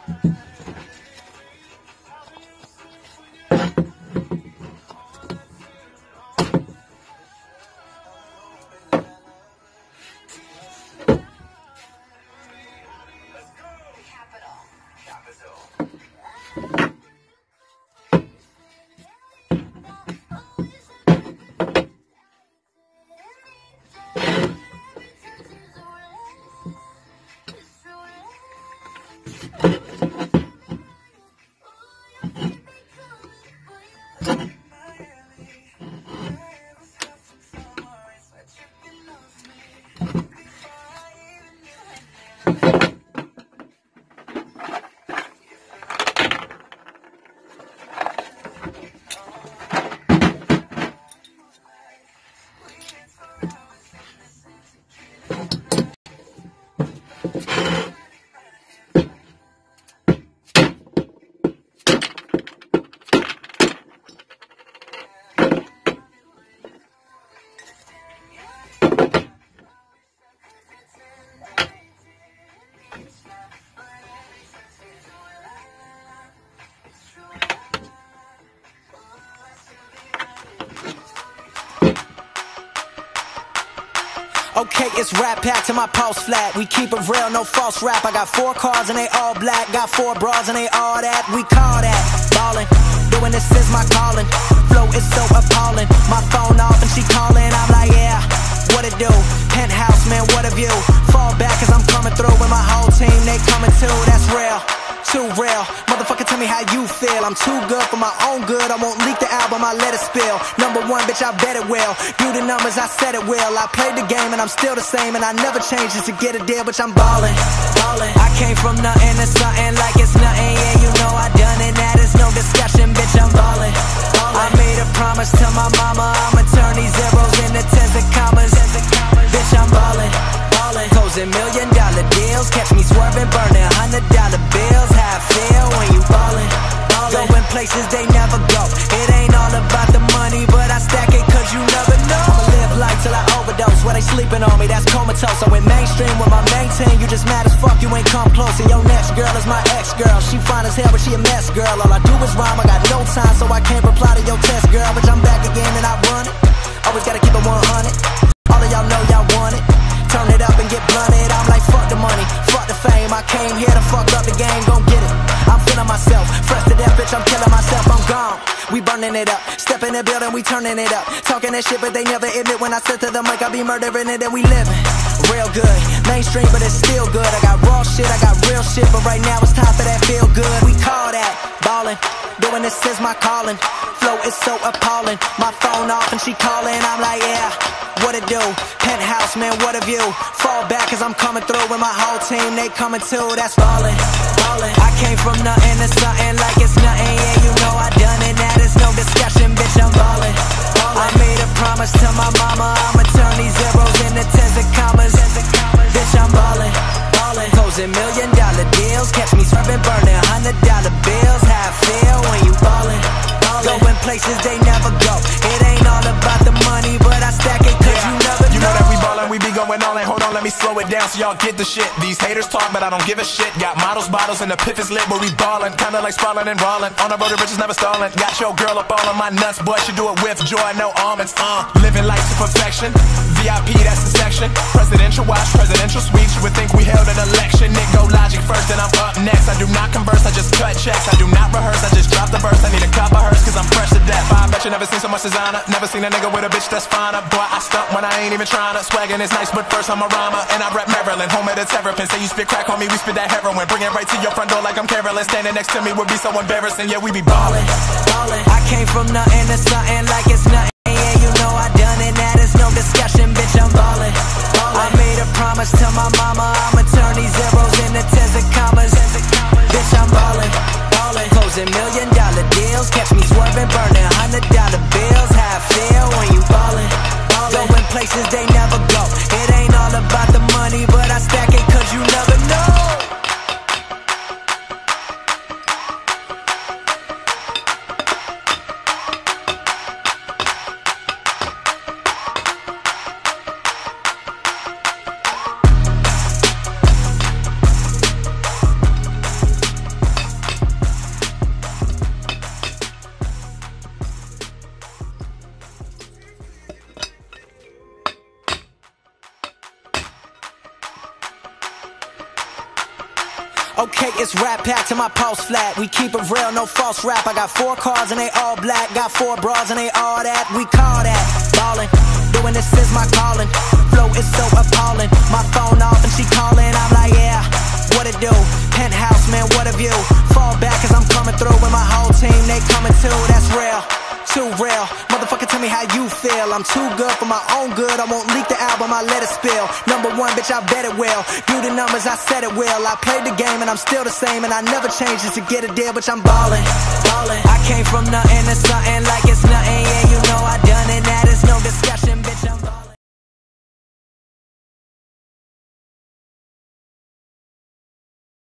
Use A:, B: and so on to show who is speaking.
A: Okay, it's rap packed to my pulse flat. We keep it real, no false rap. I got 4 cars and they all black. Got 4 bras and they all that. We call that ballin'. Doing this is my calling. Flow is so appalling. My phone off and she calling. I'm like, yeah, what it do? Penthouse, man, what a view. Fall back cause I'm coming through with my whole team. They coming too, that's real. Too real, motherfucker, tell me how you feel. I'm too good for my own good. I won't leak the album, I let it spill. Number 1, bitch, I bet it will. Do the numbers, I said it will. I played the game and I'm still the same, and I never changed just to get a deal, bitch, I'm ballin', ballin'. I came from nothing to something like it's nothing. Yeah, you know I done it, that is no discussion, bitch, I'm ballin', ballin'. I made a promise to my mama, I'ma turn these zeros into tens and commas. Bitch, I'm ballin', ballin'. Closing $1 million deals, catch me swerving, burning $100 bills. How I feel when you ballin', ballin'. Going places they never go. It ain't all about the money, but I stack it cause you never know. I'ma live life till I overdose. While they sleeping on me, that's comatose. I went mainstream with my main team. You just mad as fuck, you ain't come close. And your next girl is my ex-girl. She fine as hell, but she a mess, girl. All I do is rhyme, I got no time, so I can't reply to your test, girl. But I'm back again and I run it. Always gotta keep it 100. All of y'all know y'all want it. Turn it up and get blunted. I'm like, fuck the money, fuck the fame. I came here to fuck up the game, gon' get it. I'm feeling myself, fresh to death, bitch, I'm killing myself, I'm gone. We burning it up, step in the building, we turning it up. Talking that shit, but they never admit when I sit to the mic, I be murdering it and we living real good. Mainstream, but it's still good. I got raw shit, I got real shit, but right now it's time for that feel good. We call that ballin', doing this is my calling. Flow is so appalling, my phone off and she calling. I'm like, yeah, what it do? Penthouse, man, what a view. Fall back cause I'm coming through with my whole team. They coming too, that's ballin', ballin'. I came from nothing to something like it's nothing. Yeah, you know I done it, that is no discussion, bitch, I'm ballin', ballin'. I made a promise to my mama, I'ma turn these zeros into tens and commas. Bitch, I'm ballin', ballin'. Closing $1 million deals, catch me swerving, burning $100 bills. How I feel when you ballin', ballin'. Going places they never go. It ain't all about the money, but I stack it cause you never know.
B: You know that we ballin', we be going all in. Hold on, let me slow it down so y'all get the shit. These haters talk, but I don't give a shit. Got models, bottles, and the piff is lit, but we ballin'. Kinda like sprawlin' and rollin'. On the road to riches, never stallin'. Got your girl up all on my nuts, boy, she do it with joy, no almonds. Living life to perfection. VIP, that's the section. Presidential watch, presidential suites. You would think we held an election. Nick go logic first, then I'm up next. I do not converse, I just cut checks. I do not rehearse, I just drop the verse. I need a cup of hers, cause I'm fresh to death. I bet you never seen so much designer. Never seen a nigga with a bitch that's finer. Boy, I stunt when I ain't even tryna. Swaggin' is nice, but first I'm a rhymer. And I rap Maryland, home of the terrapin. Say you spit crack on me, we spit that heroin. Bring it right to your front door like I'm Carolyn. Standing next to me would be so embarrassing. Yeah, we be ballin',
A: ballin'. I came from nothing to something like it's nothing. Yeah, you know I done it, that is no discussion, bitch, I'm ballin', ballin'. I made a promise to my mama, I'ma turn these zeros into tens and commas. Bitch, I'm ballin', ballin'. Closing $1 million deals, catch me swerving, burning $100 bills. How I feel when you ballin', ballin'. Going places they never go. It ain't all about the money, but I stack it cause you never know. Okay, it's rap pack to my pulse flat. We keep it real, no false rap. I got 4 cars and they all black. Got 4 bras and they all that. We call that ballin'. Doing this is my calling. Flow is so appalling. My phone off and she calling. I'm like, yeah, what it do? Penthouse, man, what a view. Fall back cause I'm coming through with my whole team. They coming too, that's real. Too real, motherfucker, tell me how you feel. I'm too good for my own good. I won't leak the album, I let it spill. Number 1, bitch, I bet it will. Do the numbers, I said it will. I played the game and I'm still the same, and I never changed it to get a deal, bitch, I'm ballin', ballin'. I came from nothing to something like it's nothing. Yeah, you know I done it, that is no discussion.